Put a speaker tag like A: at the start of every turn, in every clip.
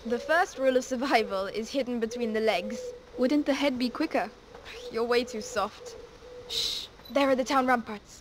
A: The first rule of survival is hidden between the legs.
B: Wouldn't the head be quicker?
A: You're way too soft. Shh, there are the town ramparts.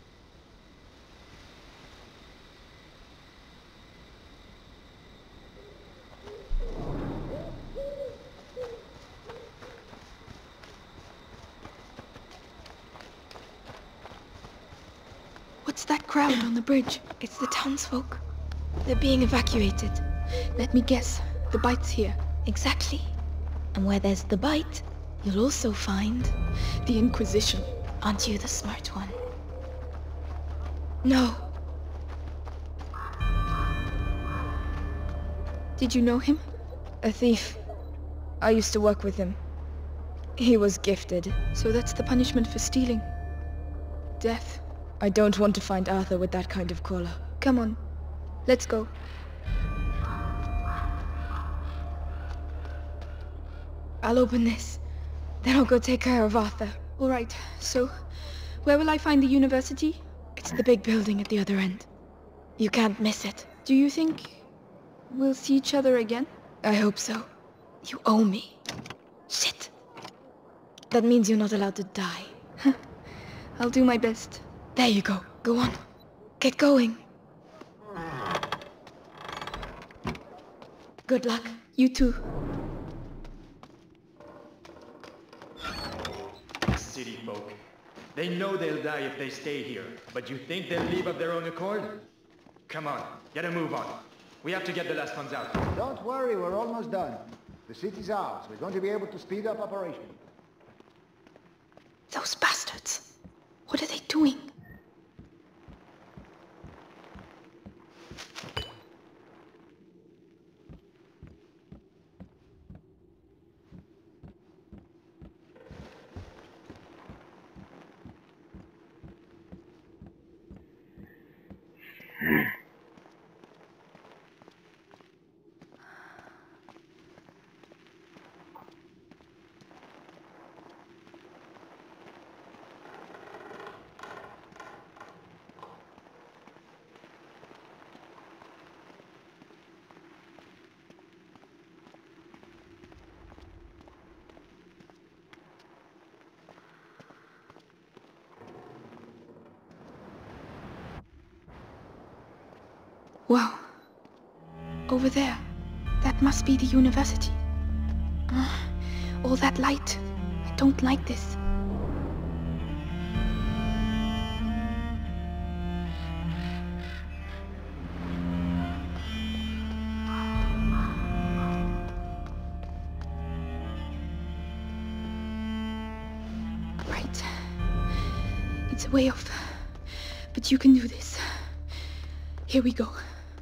B: What's that crowd on the bridge?
A: It's the townsfolk. They're being evacuated.
B: Let me guess. The bite's here.
A: Exactly. And where there's the bite, you'll also find...
B: The Inquisition.
A: Aren't you the smart one? No.
B: Did you know him?
A: A thief. I used to work with him. He was gifted.
B: So that's the punishment for stealing. Death.
A: I don't want to find Arthur with that kind of collar.
B: Come on. Let's go.
A: I'll open this. Then I'll go take care of Arthur.
B: All right, so where will I find the university?
A: It's the big building at the other end. You can't miss it.
B: Do you think we'll see each other again?
A: I hope so. You owe me. Shit. That means you're not allowed to die.
B: I'll do my best.
A: There you go. Go on. Get going. Good luck.
B: You too.
C: City folk. They know they'll die if they stay here, but you think they'll leave of their own accord? Come on, get a move on. We have to get the last ones out.
D: Don't worry, we're almost done. The city's ours. We're going to be able to speed up operation.
B: Those bastards. What are they doing? Wow. Over there. That must be the university. All that light. I don't like this. Right. It's a way off. But you can do this. Here we go.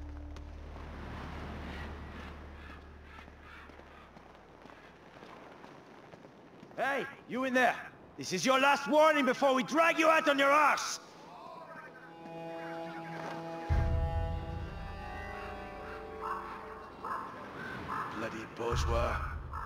C: Hey, you in there! This is your last warning before we drag you out on your arse! Bloody bourgeois.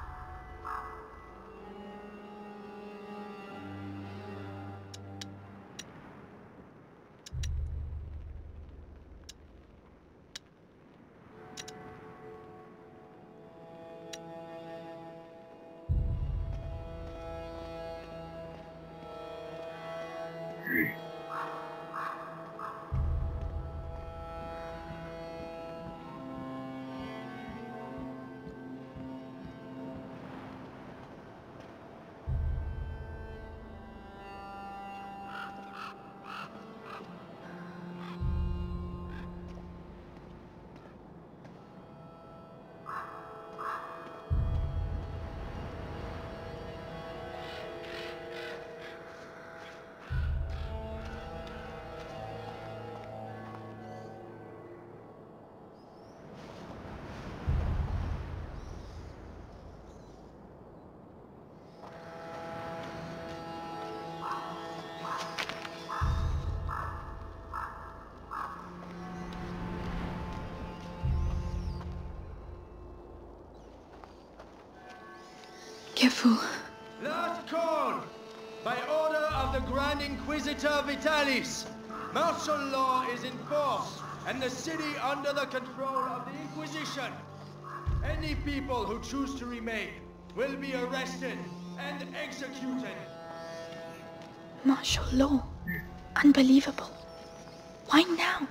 B: Careful.
C: Last call! By order of the Grand Inquisitor Vitalis, martial law is in force, and the city under the control of the Inquisition. Any people who choose to remain will be arrested and executed.
B: Martial law. Unbelievable. Why now?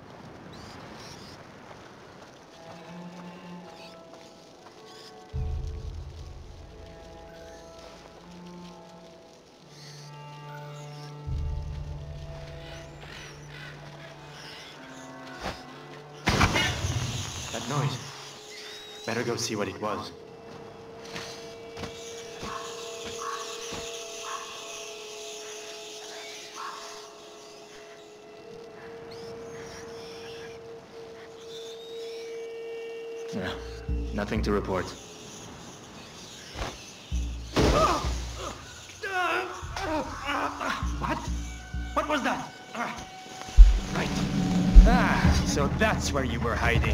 C: That noise. Better go see what it was. Yeah, nothing to report. What? What was that? Right. Ah, so that's where you were hiding.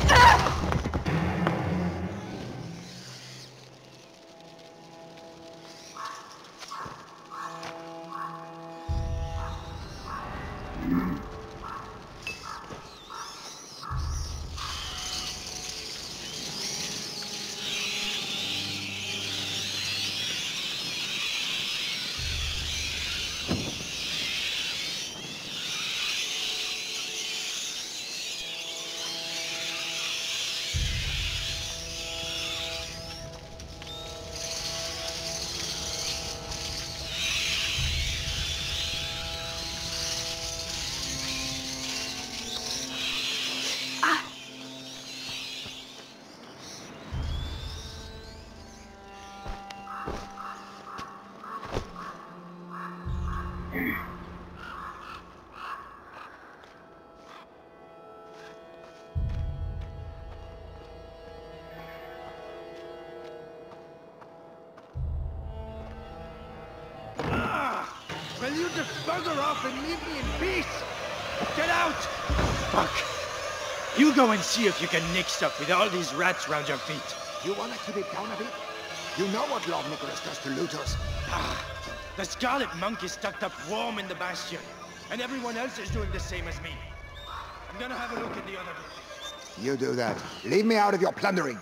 C: Will you just bugger off and leave me in peace? Get out! Fuck. You go and see if you can nick stuff with all these rats round your feet.
D: You want to keep it down a bit? You know what Lord Nicholas does to looters.
C: The Scarlet Monk is tucked up warm in the Bastion, and everyone else is doing the same as me. I'm gonna have a look at the other buildings.
D: You do that. Leave me out of your plundering.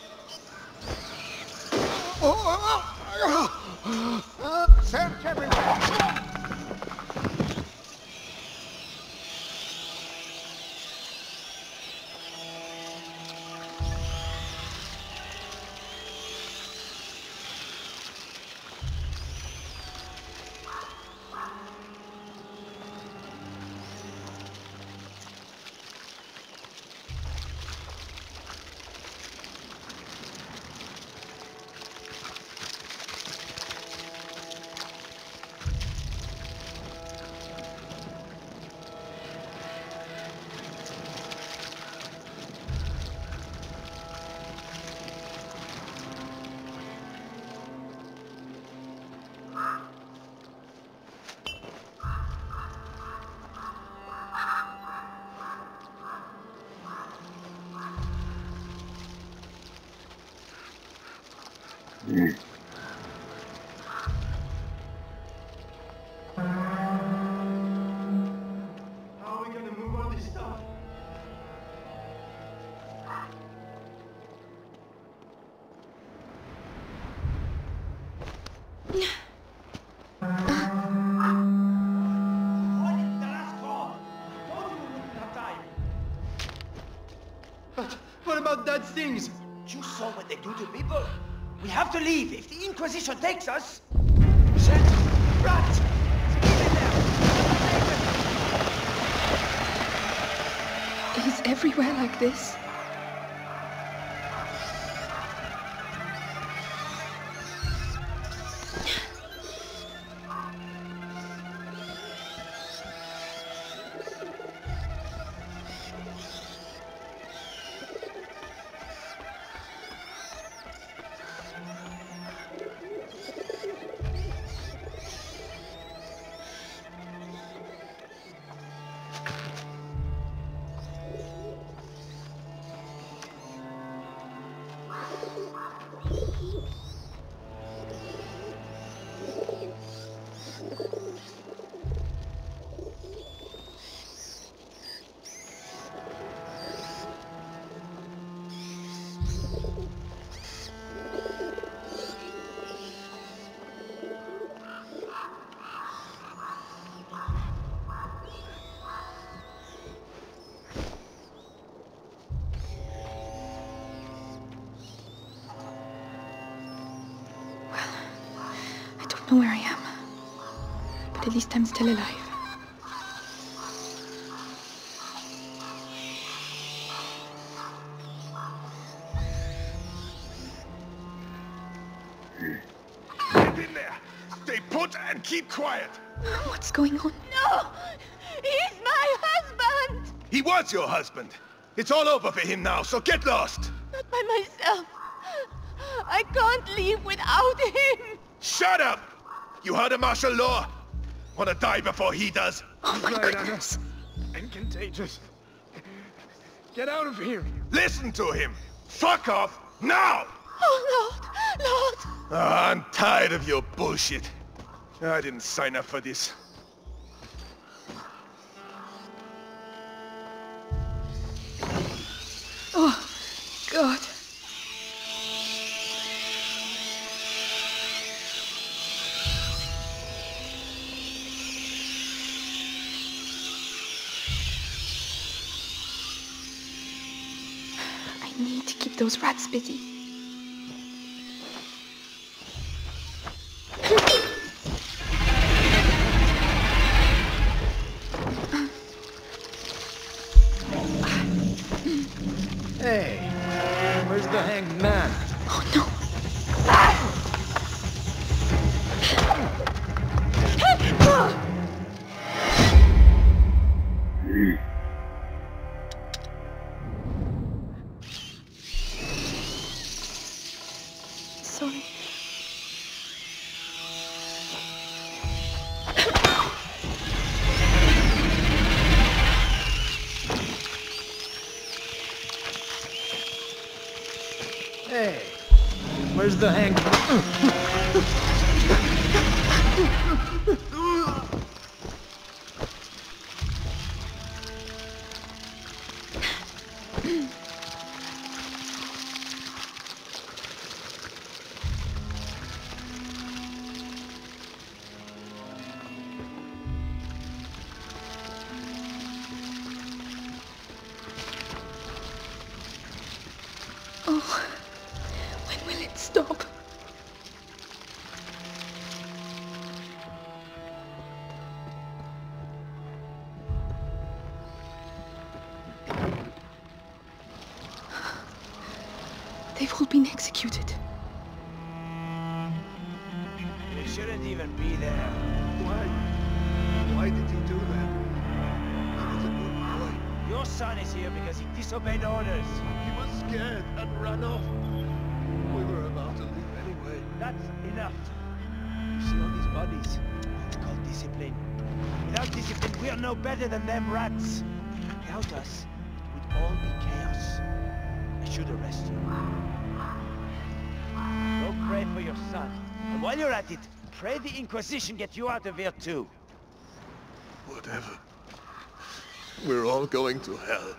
D: Search everywhere!
C: How are we gonna move all this stuff? But what about that things?
E: You saw what they do to people. We have to leave if the Inquisition takes us. Shit! Rats!
B: He's everywhere like this. know where I am. But at least I'm still alive.
F: Get in there! Stay put and keep quiet!
B: What's going on?
G: No! He's my husband!
F: He was your husband! It's all over for him now, so get lost!
G: Not by myself. I can't leave without him.
F: Shut up! You heard of martial law? Wanna die before he does?
B: Oh my goodness.
C: And contagious. Get out of here.
F: Listen to him! Fuck off, now!
G: Oh, Lord!
F: Ah, I'm tired of your bullshit. I didn't sign up for this.
B: Oh, God. I need to keep those rats busy.
C: Hey, where's the hanged man?
B: Oh no. Sorry.
C: Hey, where's the hanged
B: Oh, when will it stop? They've all been executed.
E: You shouldn't even be there.
F: Why? Why did he do that? He was a good boy.
E: Your son is here because he disobeyed orders.
F: He was scared and ran off. We were about to leave anyway.
E: That's enough. You see all these bodies? It's called discipline. Without discipline, we are no better than them rats. Without us, it would all be chaos. I should arrest you. Go pray for your son. And while you're at it, pray the Inquisition get you out of here too.
F: Whatever. We're all going to hell.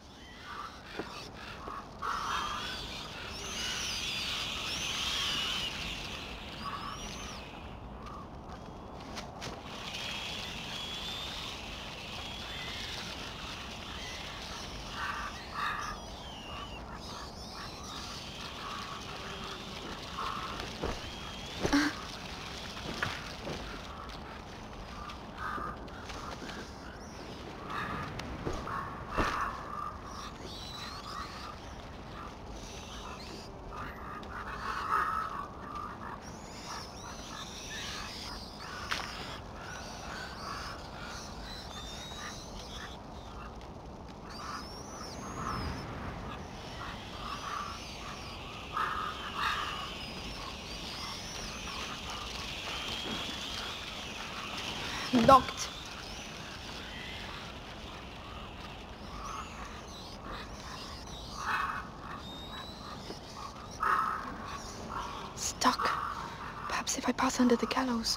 B: Locked. Stuck. Perhaps if I pass under the gallows.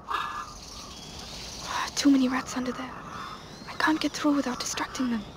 B: Too many rats under there. I can't get through without distracting them.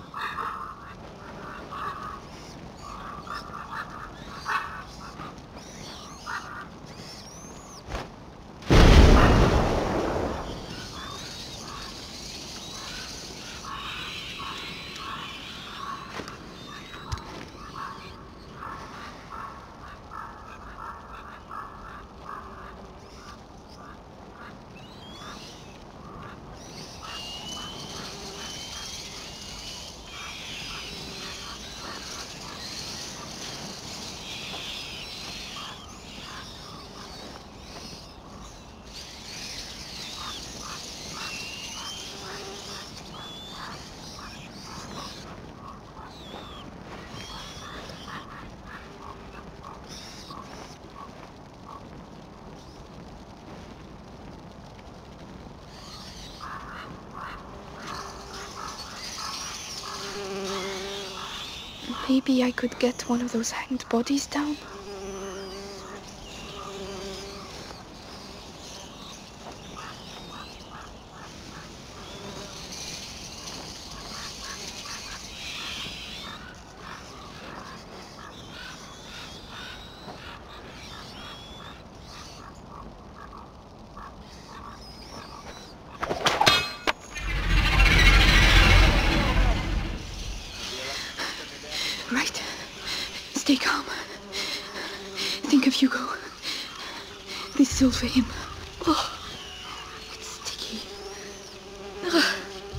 B: Maybe I could get one of those hanged bodies down. Right. Stay calm. Think of Hugo. This is all for him. Oh, it's sticky. Ugh.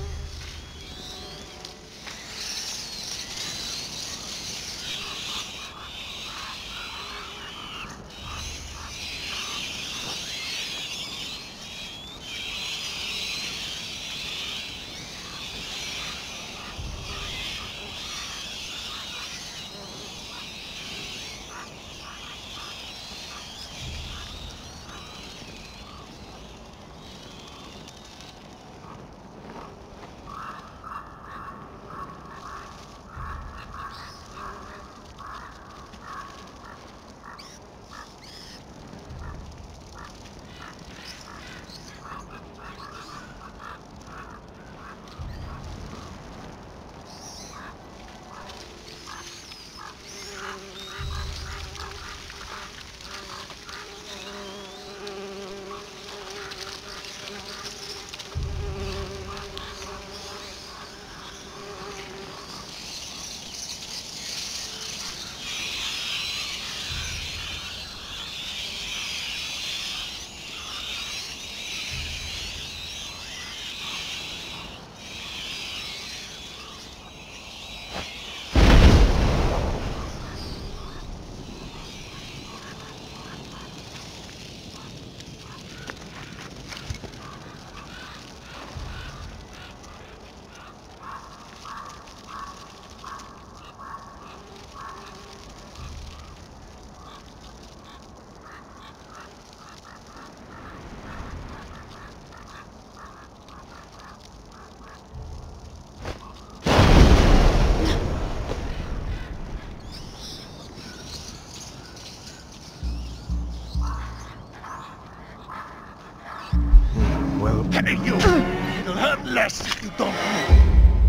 F: Well, hey, you! It'll hurt less if you don't move.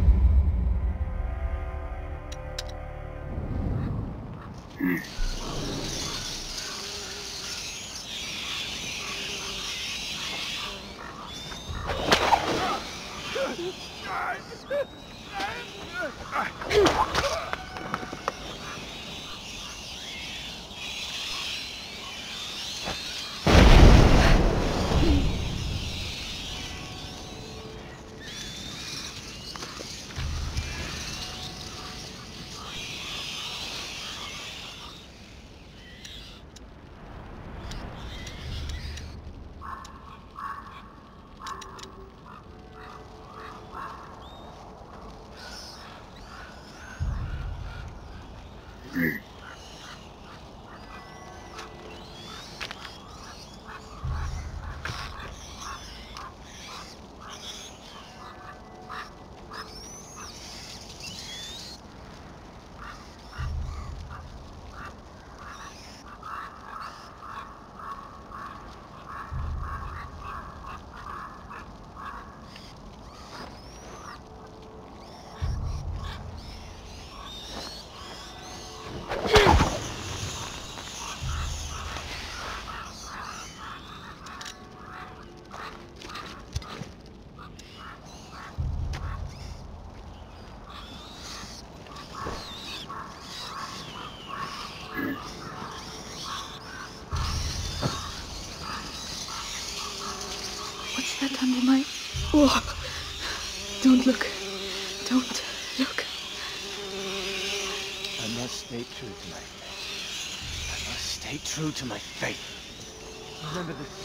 B: What's that under my... Oh, don't look. Don't look.
E: I must stay true to my faith. I must stay true to my faith. Remember this.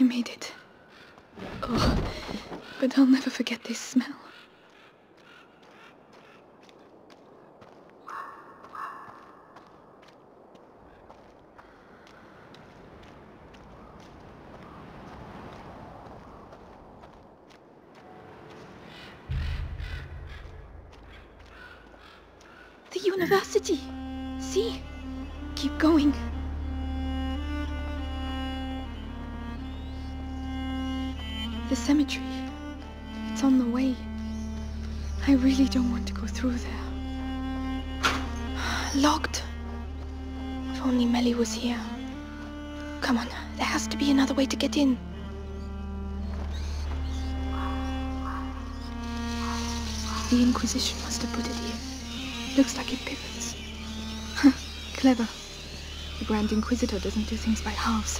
B: made it. Oh, but I'll never forget this smell.
A: The university! See?
B: Keep going. The cemetery. It's on the way. I really don't want to go through there. Locked. If only Melly was here. Come on, there has to be another way to get in. The Inquisition must have put it here. Looks like it pivots. Clever. The Grand Inquisitor doesn't do things by halves.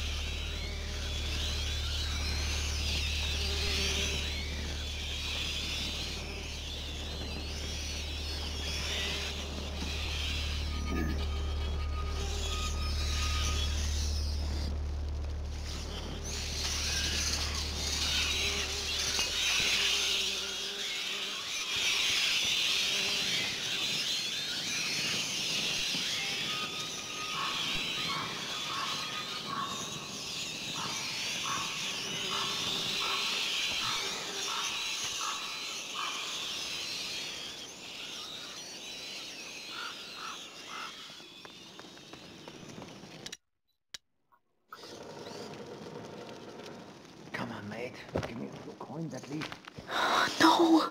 D: Come on, mate. Give me a few coins at least.
B: No!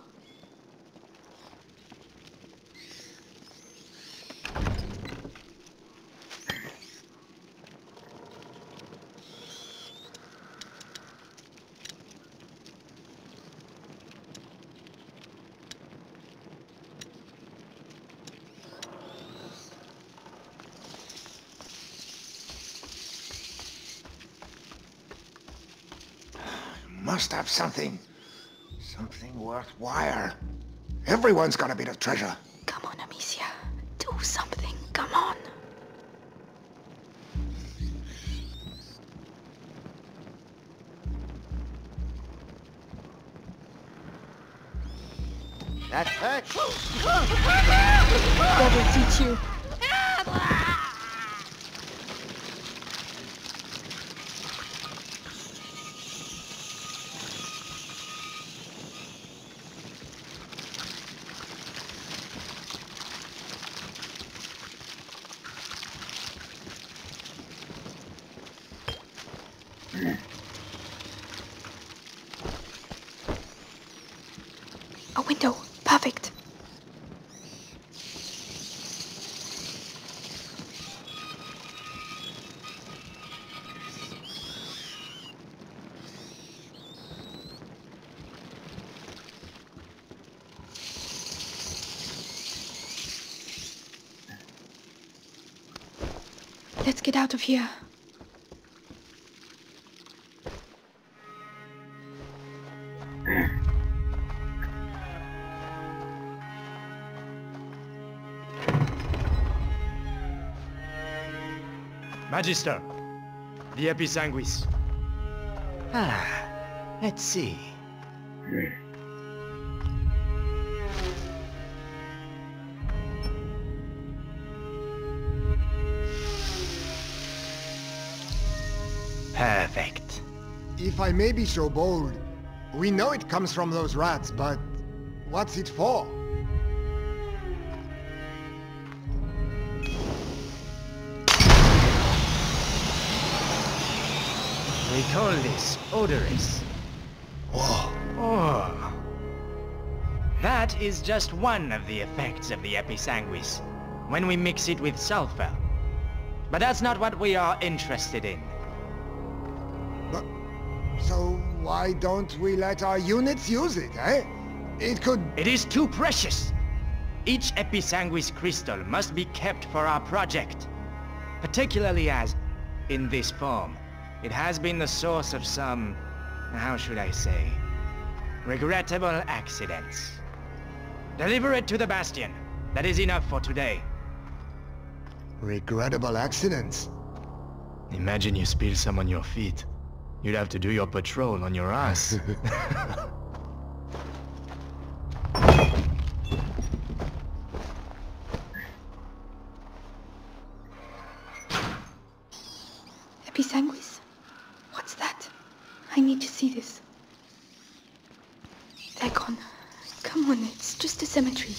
D: Must have something. Something worthwhile. Everyone's got a bit of treasure.
B: Come on, Amicia. Do something. Come on.
D: That's it.
B: God will teach you. A window. Perfect. Let's get out of here.
C: Magister, the Episanguis.
E: Let's see. Perfect.
F: If I may be so bold, we know it comes from those rats, but what's it for?
C: We call this odorous.
F: Whoa.
C: Oh. That is just one of the effects of the Episanguis, when we mix it with sulfur. But that's not what we are interested in.
F: But, so why don't we let our units use it, eh? It could...
C: It is too precious! Each Episanguis crystal must be kept for our project. Particularly as, in this form, it has been the source of some, how should I say, regrettable accidents. Deliver it to the Bastion. That is enough for today.
F: Regrettable accidents?
C: Imagine you spill some on your feet. You'd have to do your patrol on your ass.
B: Episanguis? What's that? I need to see this. They're gone. Come on, it's just a cemetery.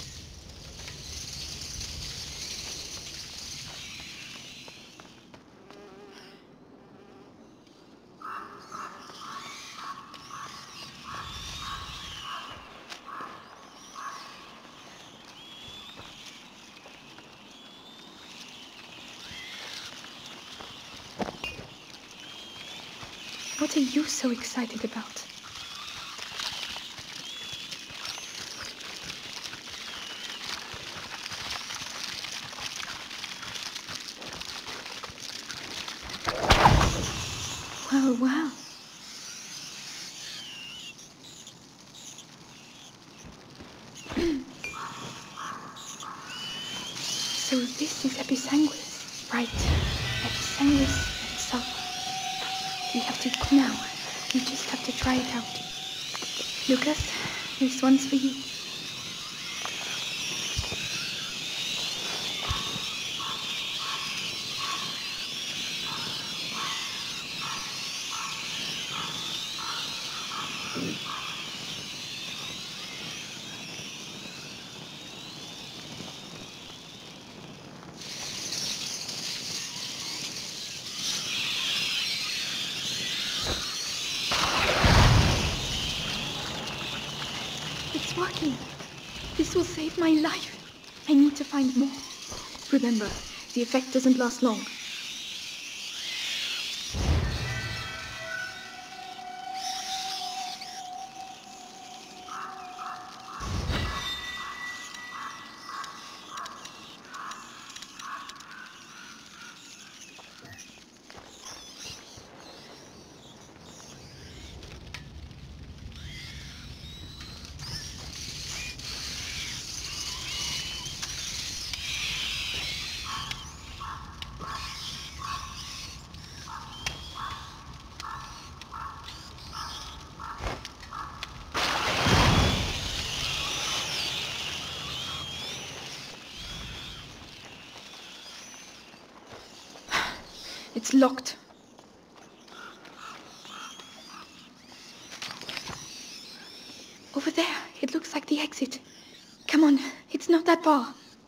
B: What are you so excited about? Well, well. So this is Episanguis, right? Episanguis and sulfur. We have to go now. We just have to try it out. Lucas, this one's for you. It's working. This will save my life. I need to find more. Remember, the effect doesn't last long. It's locked. Over there, it looks like the exit. Come on, it's not that far.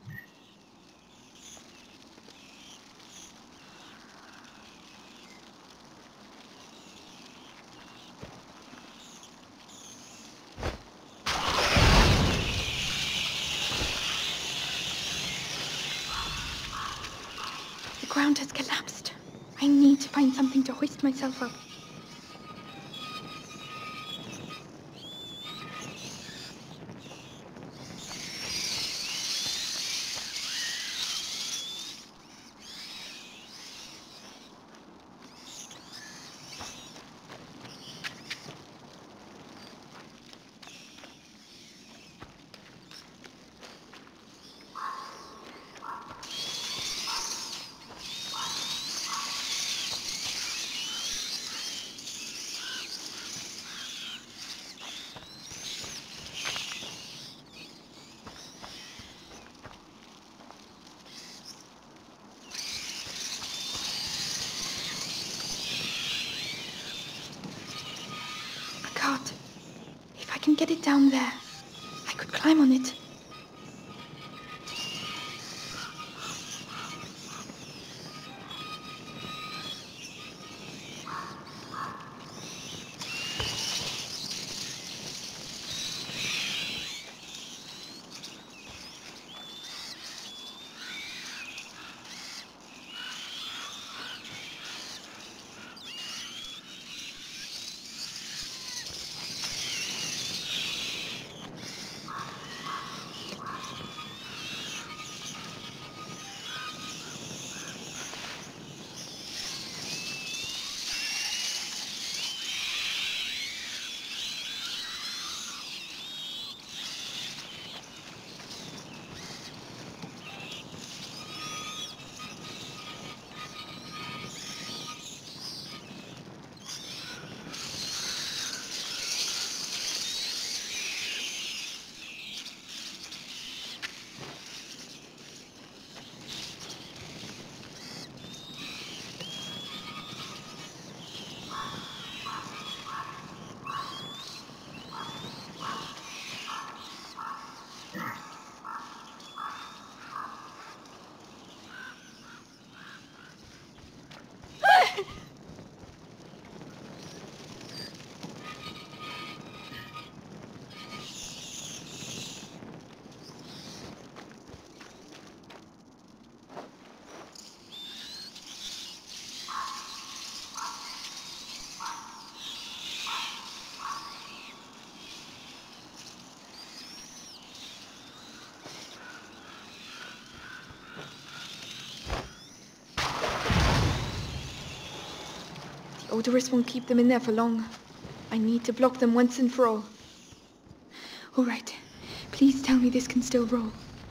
B: The ground has collapsed. I need to find something to hoist myself up. If I can get it down there, I could climb on it. Odoris won't keep them in there for long. I need to block them once and for all. All right. Please tell me this can still roll.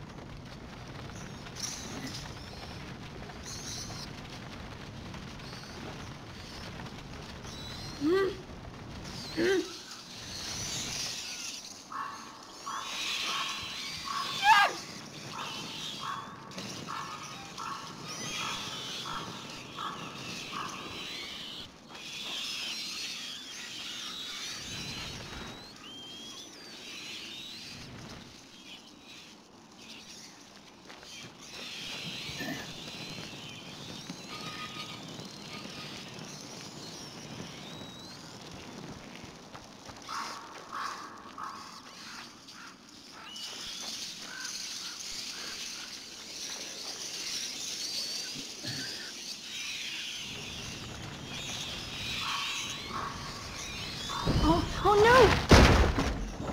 B: Oh no!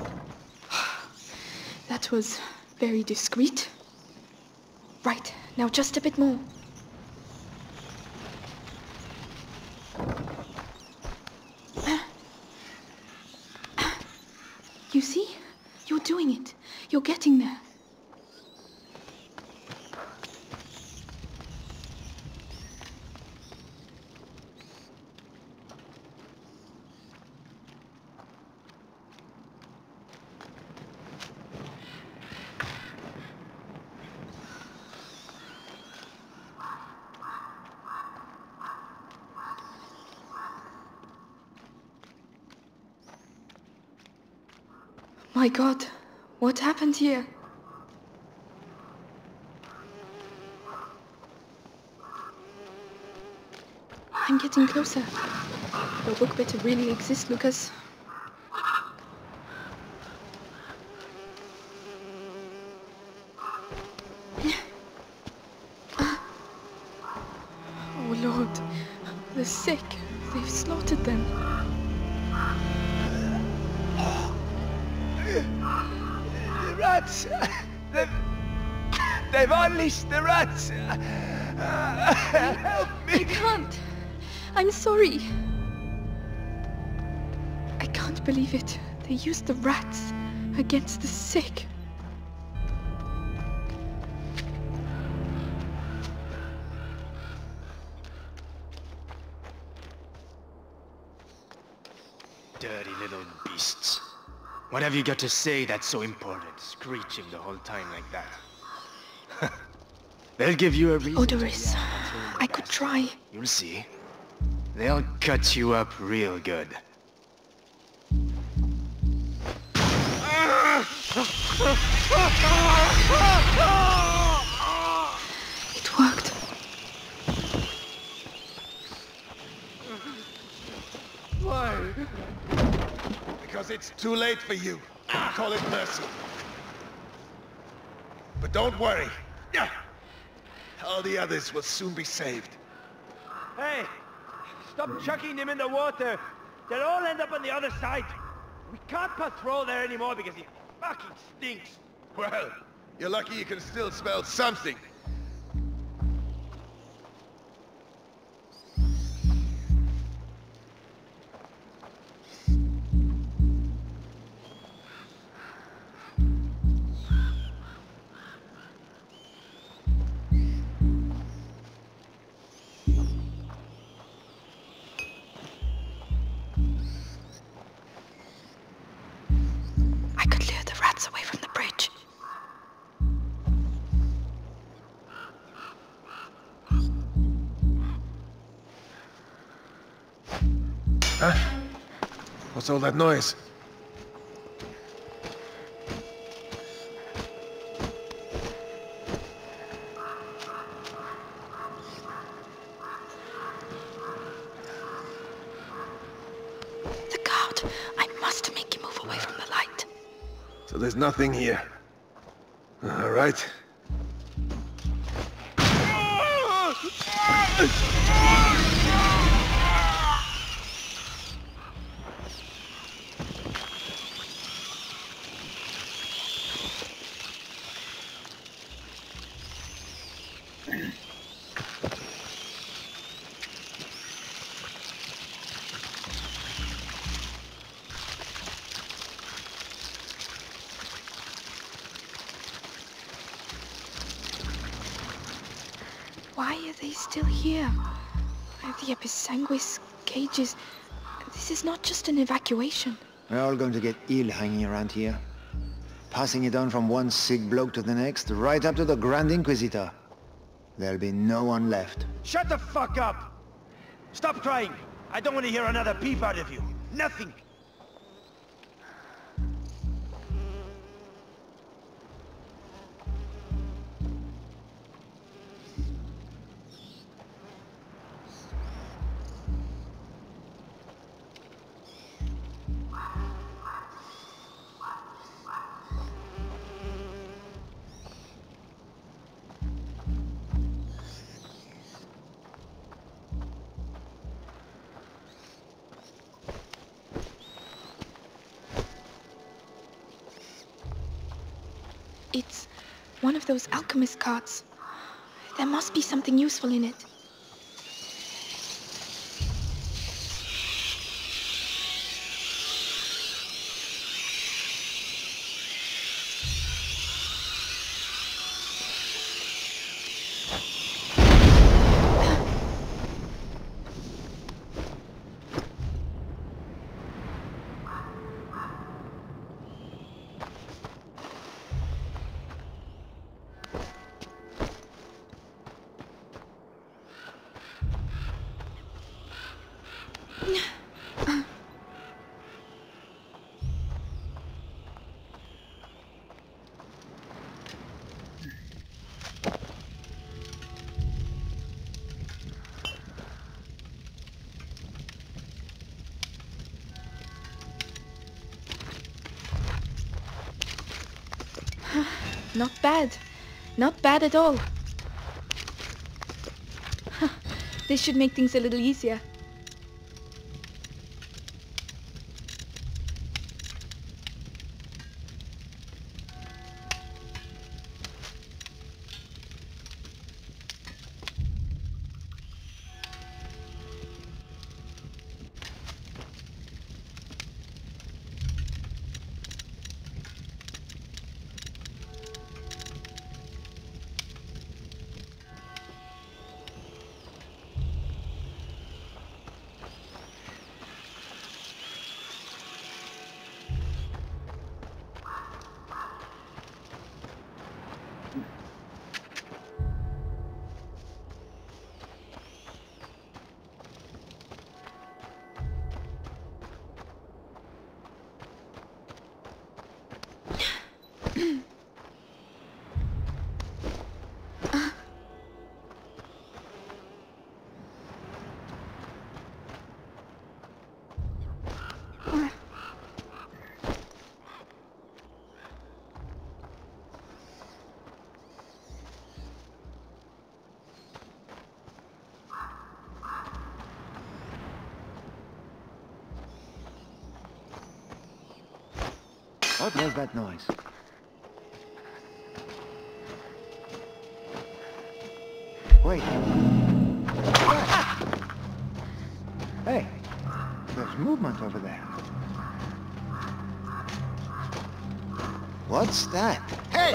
B: That was very discreet. Right, now just a bit more. You see? You're doing it. You're getting there. My God, what happened here? I'm getting closer. Your book better really exist, Lucas. Oh Lord, the sick. They've slaughtered them.
E: The rats! They've unleashed the rats! Help me!
B: I can't. I'm sorry. I can't believe it. They used the rats against the sick.
C: Dirty little beasts. What have you got to say that's so important, screeching the whole time like that? They'll give you a reason.
B: Odoris, I could try.
C: You'll see. They'll cut you up real good.
B: It worked.
E: Why? Because it's too late for you. Call it mercy. But don't worry. All the others will soon be saved.
H: Hey! Stop chucking them in the water! They'll all end up on the other side! We can't patrol there anymore because it fucking stinks!
E: Well, you're lucky you can still smell something.
B: I could lure the rats away from the bridge.
E: Huh? What's all that noise?
B: The guard. I must make him move away from the light.
E: So there's nothing here. All right.
B: Why are they still here? The Episanguis cages. This is not just an evacuation.
D: We're all going to get ill hanging around here. Passing it on from one sick bloke to the next, right up to the Grand Inquisitor. There'll be no one left.
H: Shut the fuck up! Stop crying! I don't want to hear another peep out of you. Nothing!
B: It's one of those alchemist carts. There must be something useful in it. Not bad. Not bad at all. This should make things a little easier.
D: What was that noise? Wait. Hey, there's movement over there. What's that? Hey!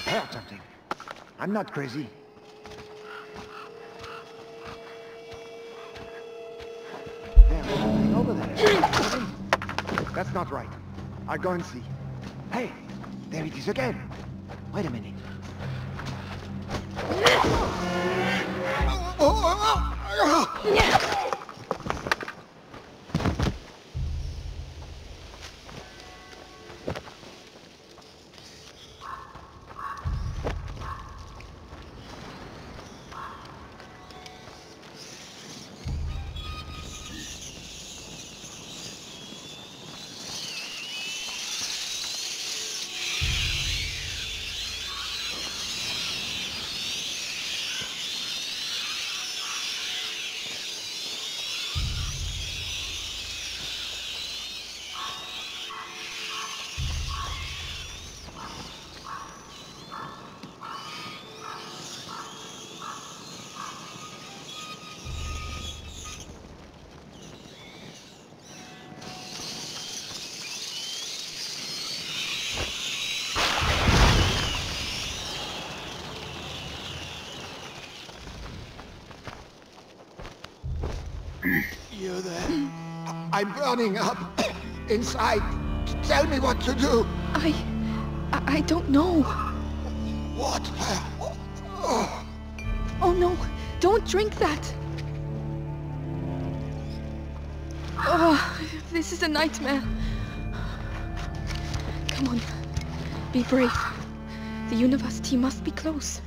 D: heard something. I'm not crazy. There's something over there. That's not right. I'll go and see. Hey, there it is again. Wait a minute.
F: You there? I'm burning up inside. Tell me what to do.
B: I don't know.
F: What?
B: Oh no, don't drink that. Oh, this is a nightmare. Come on, be brave. The university must be close.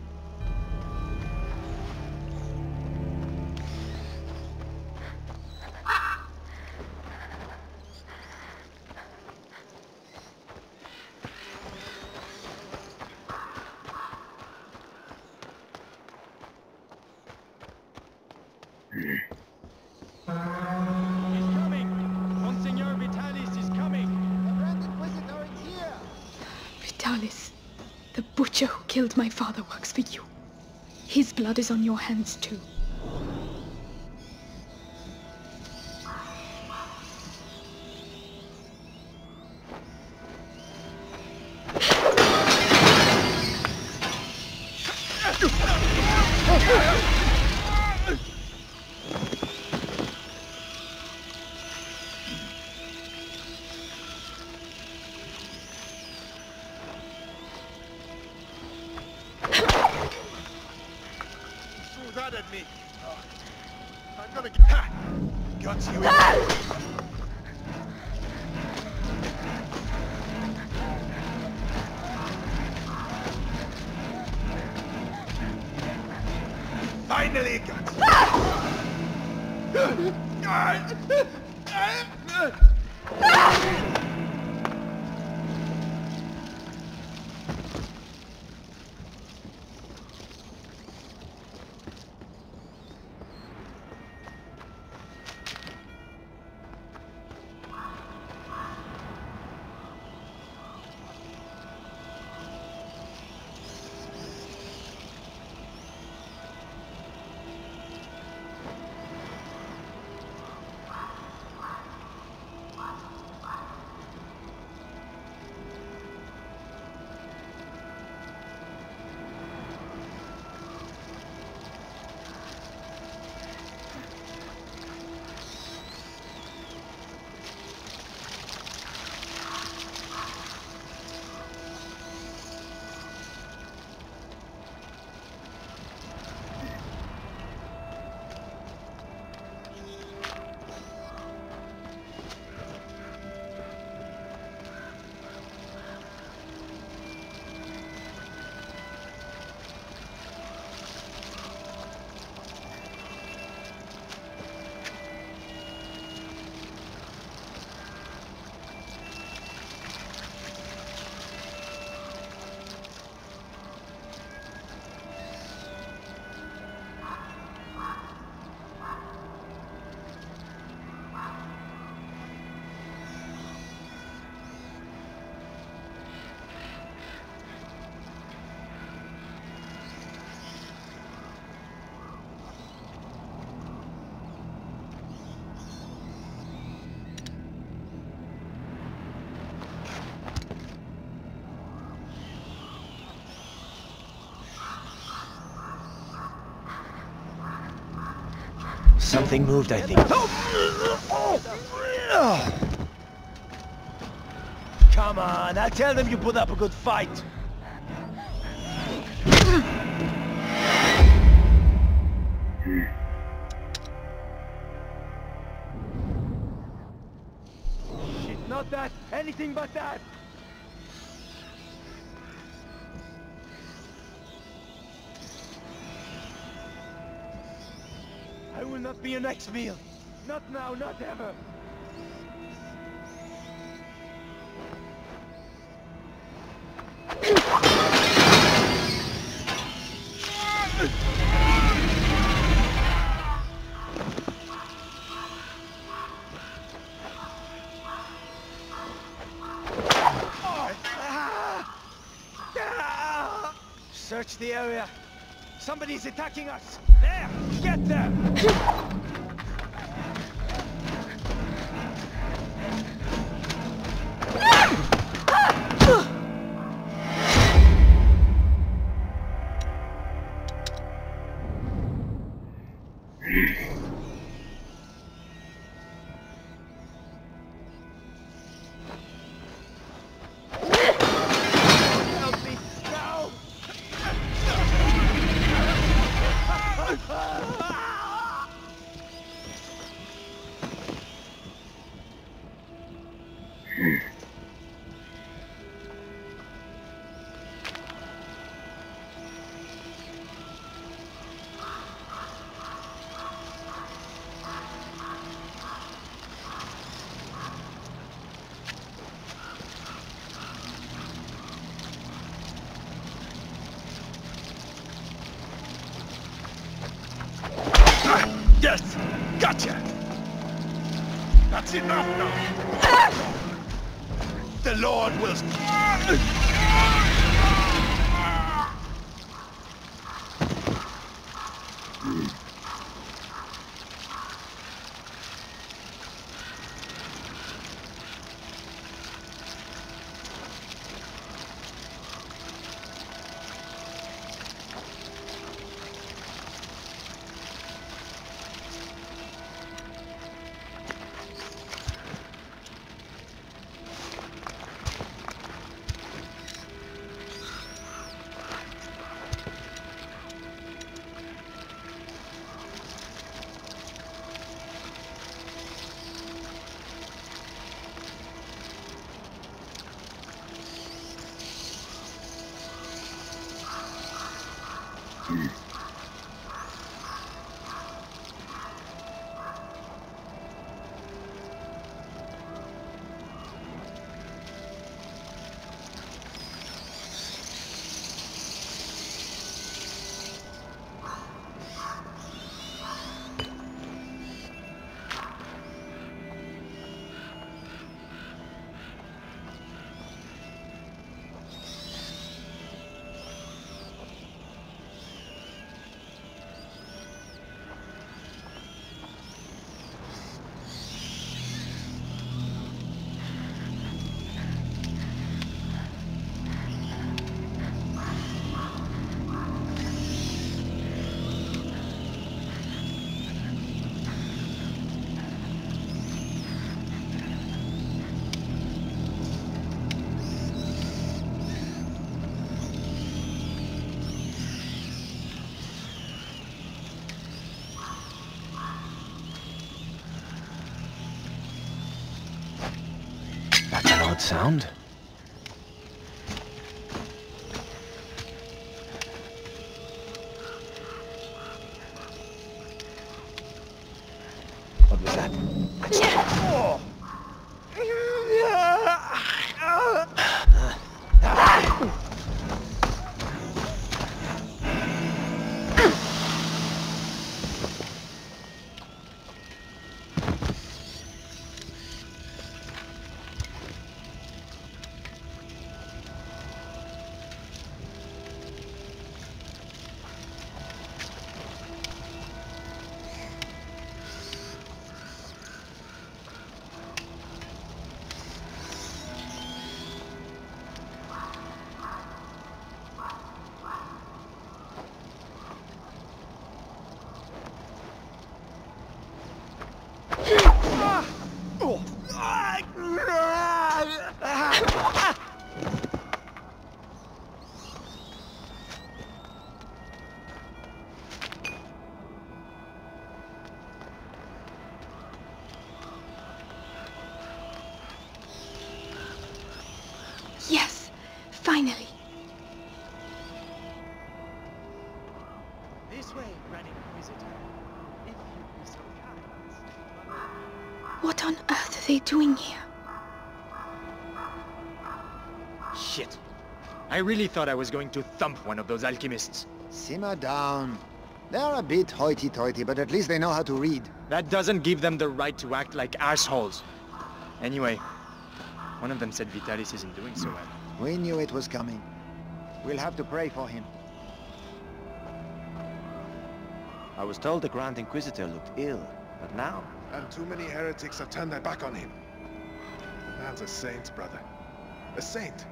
B: Vitalis, the butcher who killed my father works for you. His blood is on your hands too.
E: At me. I'm gonna get... Got you. Finally got Something moved, I think. Come on, I'll tell them you put up a good fight.
H: Shit, not that. Anything but that. I will not be your next meal. Not now, not ever.
E: Search the area. Somebody's attacking us. There! Get them! Yes! Gotcha! That's enough now! The Lord will...
C: That's an odd sound. What was that?
E: Oh. This way, Grand Inquisitor. If you'd be so kind.
B: What on earth are they doing here?
C: Shit. I really thought I was going to thump one of those alchemists.
D: Simmer down. They're a bit hoity-toity, but at least they know how to read.
C: That doesn't give them the right to act like assholes. Anyway, one of them said Vitalis isn't doing so well.
D: We knew it was coming. We'll have to pray for him.
I: I was told the Grand Inquisitor looked ill, but now...
J: And too many heretics have turned their back on him. The man's a saint, brother. A saint.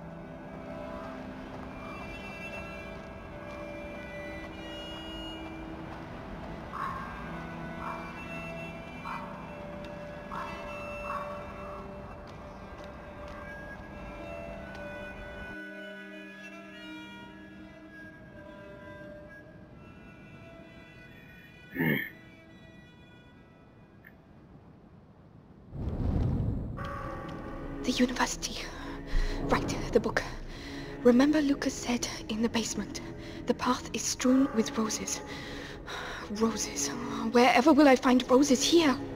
B: The university. Right, the book. Remember Lucas said in the basement, the path is strewn with roses. Roses. Wherever will I find roses here?